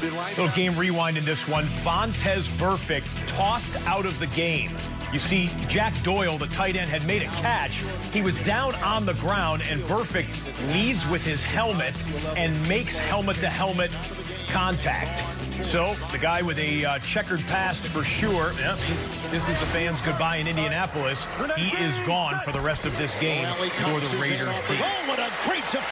Little game rewind in this one. Vontaze Burfict tossed out of the game. You see, Jack Doyle, the tight end, had made a catch. He was down on the ground, and Burfict leads with his helmet and makes helmet-to-helmet contact. So the guy with a checkered past for sure. Yep, this is the fans' goodbye in Indianapolis. He is gone for the rest of this game for the Raiders team.